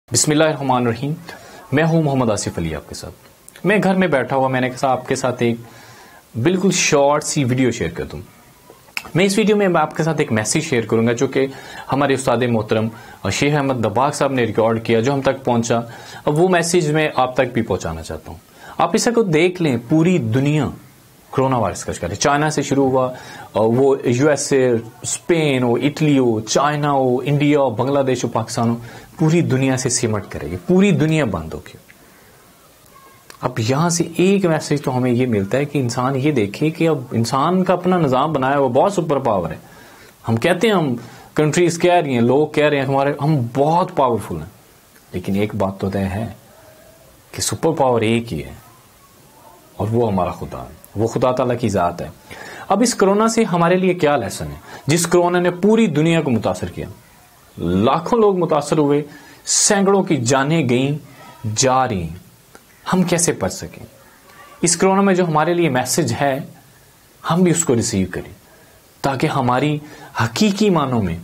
بسم اللہ الرحمن الرحیم. میں ہوں محمد آصف علی آپ کے ساتھ. میں گھر میں بیٹھا ہوا میں نے کہا آپ کے ساتھ ایک بالکل شارٹ سی ویڈیو شیئر کر دوں. میں اس ویڈیو میں آپ کے ساتھ ایک میسیج شیئر کروں گا جو کہ ہمارے استاد محترم شیخ احمد دباغ صاحب نے ریکارڈ کیا, جو ہم تک پہنچا. اب وہ میسیج میں آپ تک بھی پہنچانا چاہتا ہوں. آپ اسے کو دیکھ لیں, پوری دنیا کرونا وائرس کا شکار ہے. چائنا سے شروع ہوا, وہ یو ایس اے, اسپین ہو, اٹلی ہو, چائنا ہو, انڈیا ہو, بنگلہ دیش ہو, پاکستان ہو, پوری دنیا سے سمٹ کرے گی, پوری دنیا بند ہوگی. اب یہاں سے ایک میسج تو ہمیں یہ ملتا ہے کہ انسان یہ دیکھے کہ اب انسان کا اپنا نظام بنایا ہوا بہت سپر پاور ہے. ہم کہتے ہیں, ہم کنٹریز کہہ رہی ہیں, لوگ کہہ رہے ہیں ہم بہت پاورفل ہیں, لیکن ایک بات تو طے ہے کہ سپر پاور ایک ہی ہے اور وہ ہمارا خدا ہے, وہ خدا تعالیٰ کی ذات ہے. اب اس کرونا سے ہمارے لیے کیا لیسن ہے؟ جس کرونا نے پوری دنیا کو متاثر کیا, لاکھوں لوگ متاثر ہوئے, سینکڑوں کی جانیں گئیں, جا رہی ہیں. ہم کیسے بچ سکیں؟ اس کرونا میں جو ہمارے لیے میسج ہے ہم بھی اس کو ریسیو کریں تاکہ ہماری حقیقی معنوں میں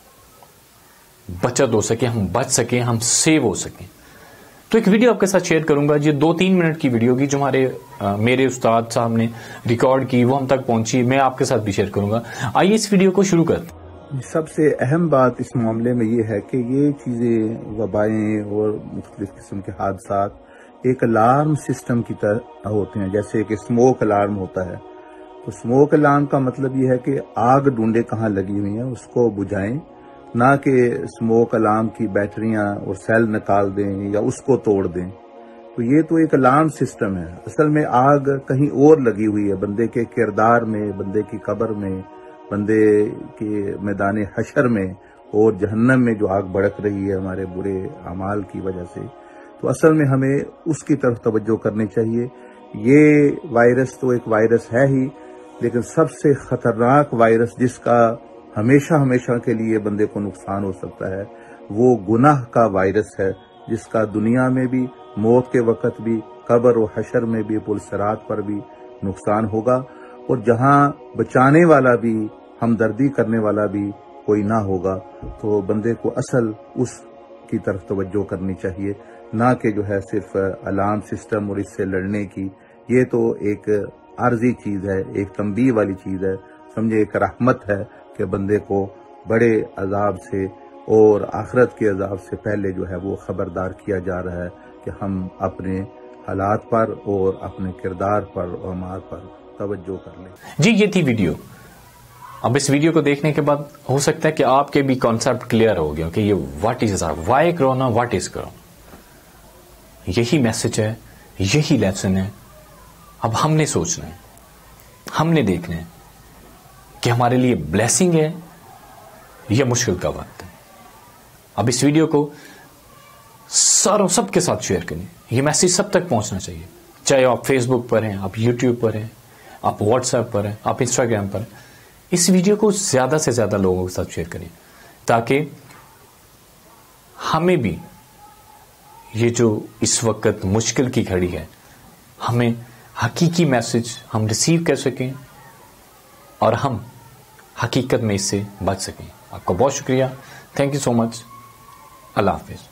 بچت ہو سکے, ہم بچ سکیں, ہم سیو ہو سکیں. تو ایک ویڈیو آپ کے ساتھ شیئر کروں گا, یہ 2-3 منٹ کی ویڈیو کی جو میرے استاد صاحب نے ریکارڈ کی, وہ ہم تک پہنچی, میں آپ کے ساتھ بھی شیئر کروں گا. آئیے اس ویڈیو کو شروع کرتے ہیں. سب سے اہم بات اس معاملے میں یہ ہے کہ یہ چیزیں, وبائیں اور مختلف قسم کے حادثات ایک الارم سسٹم کی طرح ہوتے ہیں. جیسے کہ اسموک الارم ہوتا ہے, تو اسموک الارم کا مطلب یہ ہے کہ آگ ڈھونڈے کہاں لگی ہوئی ہیں اس کو بجھائیں, نہ کہ اسموک الارم کی بیٹریاں اور سیل نکال دیں یا اس کو توڑ دیں. تو یہ تو ایک الارم سسٹم ہے. اصل میں آگ کہیں اور لگی ہوئی ہے, بندے کے کردار میں, بندے کی قبر میں, بندے کے میدان حشر میں اور جہنم میں جو آگ بھڑک رہی ہے ہمارے برے اعمال کی وجہ سے. تو اصل میں ہمیں اس کی طرف توجہ کرنی چاہیے. یہ وائرس تو ایک وائرس ہے ہی, لیکن سب سے خطرناک وائرس جس کا ہمیشہ کے لیے بندے کو نقصان ہو سکتا ہے, وہ گناہ کا وائرس ہے, جس کا دنیا میں بھی, موت کے وقت بھی, قبر و حشر میں بھی, پل صراط پر بھی نقصان ہوگا. اور جہاں بچانے والا بھی, ہمدردی کرنے والا بھی کوئی نہ ہوگا, تو بندے کو اصل اس کی طرف توجہ کرنی چاہیے, نہ کہ جو ہے صرف الارم سسٹم اور اس سے لڑنے کی. یہ تو ایک عارضی چیز ہے, ایک تنبیہ والی چیز ہے, سمجھے ایک رحمت ہے کہ بندے کو بڑے عذاب سے اور آخرت کے عذاب سے پہلے جو ہے وہ خبردار کیا جا رہا ہے کہ ہم اپنے حالات پر اور اپنے کردار پر اور اعمال پر توجہ کر لیں. جی یہ تھی ویڈیو. اب اس ویڈیو کو دیکھنے کے بعد ہو سکتا ہے کہ آپ کے بھی کانسیپٹ کلیئر ہو گیا کہ یہ what is why corona, what is corona. یہی میسج ہے, یہی لیسن ہے. اب ہم نے سوچنا ہے, ہم نے دیکھنا ہے کہ ہمارے لیے بلیسنگ ہے یا مشکل کا وقت ہے. اب اس ویڈیو کو سب کے ساتھ شیئر کریں. یہ میسج سب تک پہنچنا چاہیے, چاہے آپ فیس بک پر ہیں, آپ یوٹیوب پر ہیں, آپ واٹس ایپ پر ہیں, آپ انسٹاگرام پر ہیں. اس ویڈیو کو زیادہ سے زیادہ لوگوں کے ساتھ شیئر کریں تاکہ ہمیں بھی یہ جو اس وقت مشکل کی گھڑی ہے, ہمیں حقیقی میسج ہم ریسیو کر سکیں اور ہم حقیقت میں اس سے بچ سکیں. آپ کا بہت شکریہ. تھینک یو سو مچ. اللہ حافظ.